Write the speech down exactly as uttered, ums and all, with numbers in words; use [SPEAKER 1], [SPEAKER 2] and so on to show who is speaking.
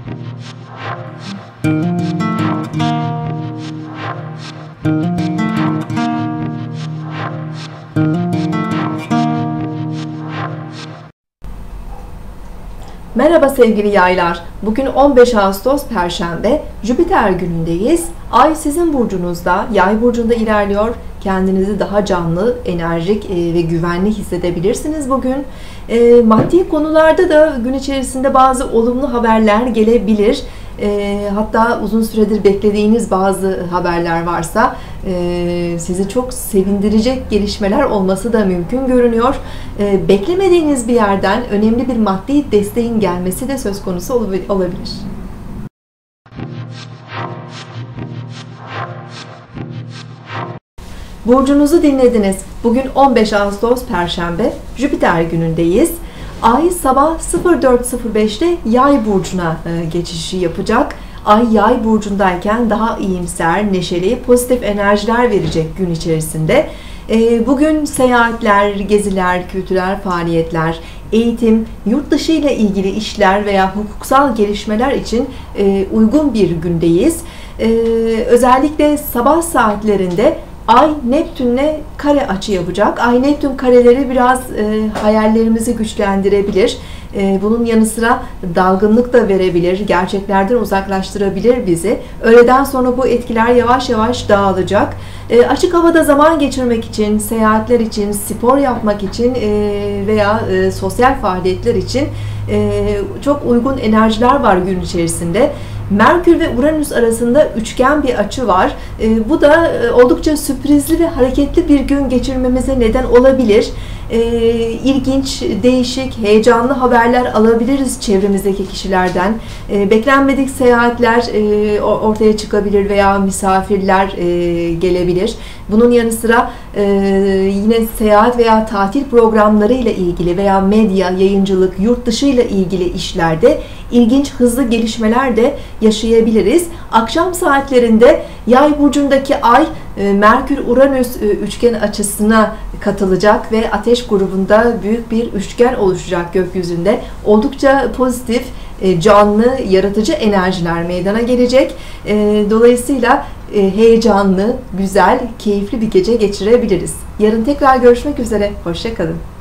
[SPEAKER 1] Merhaba sevgili yaylar. Bugün on beş Ağustos Perşembe, Jüpiter günündeyiz. Ay sizin burcunuzda, Yay burcunda ilerliyor. Kendinizi daha canlı, enerjik ve güvenli hissedebilirsiniz bugün. E, maddi konularda da gün içerisinde bazı olumlu haberler gelebilir. E, hatta uzun süredir beklediğiniz bazı haberler varsa e, sizi çok sevindirecek gelişmeler olması da mümkün görünüyor. E, beklemediğiniz bir yerden önemli bir maddi desteğin gelmesi de söz konusu olabilir. Burcunuzu dinlediniz. Bugün on beş Ağustos Perşembe, Jüpiter günündeyiz. Ay sabah sıfır dört sıfır beş'te Yay burcuna geçişi yapacak. Ay Yay burcundayken daha iyimser, neşeli, pozitif enerjiler verecek gün içerisinde. Bugün seyahatler, geziler, kültürel faaliyetler, eğitim, yurt dışı ile ilgili işler veya hukuksal gelişmeler için uygun bir gündeyiz. Özellikle sabah saatlerinde Ay Neptün'le kare açı yapacak. Ay Neptün kareleri biraz e, hayallerimizi güçlendirebilir. E, bunun yanı sıra dalgınlık da verebilir. Gerçeklerden uzaklaştırabilir bizi. Öğleden sonra bu etkiler yavaş yavaş dağılacak. E, açık havada zaman geçirmek için, seyahatler için, spor yapmak için e, veya e, sosyal faaliyetler için e, çok uygun enerjiler var gün içerisinde. Merkür ve Uranüs arasında üçgen bir açı var. E, bu da e, oldukça sürprizli ve hareketli bir gün geçirmemize neden olabilir. E, ilginç, değişik, heyecanlı haberler alabiliriz çevremizdeki kişilerden. E, beklenmedik seyahatler e, ortaya çıkabilir veya misafirler e, gelebilir. Bunun yanı sıra e, yine seyahat veya tatil programları ile ilgili veya medya, yayıncılık, yurt dışı ile ilgili işlerde ilginç, hızlı gelişmeler de yaşayabiliriz. Akşam saatlerinde Yay burcundaki Ay Merkür-Uranüs üçgen açısına katılacak ve Ateş grubunda büyük bir üçgen oluşacak gökyüzünde. Oldukça pozitif, canlı, yaratıcı enerjiler meydana gelecek. Dolayısıyla heyecanlı, güzel, keyifli bir gece geçirebiliriz. Yarın tekrar görüşmek üzere. Hoşça kalın.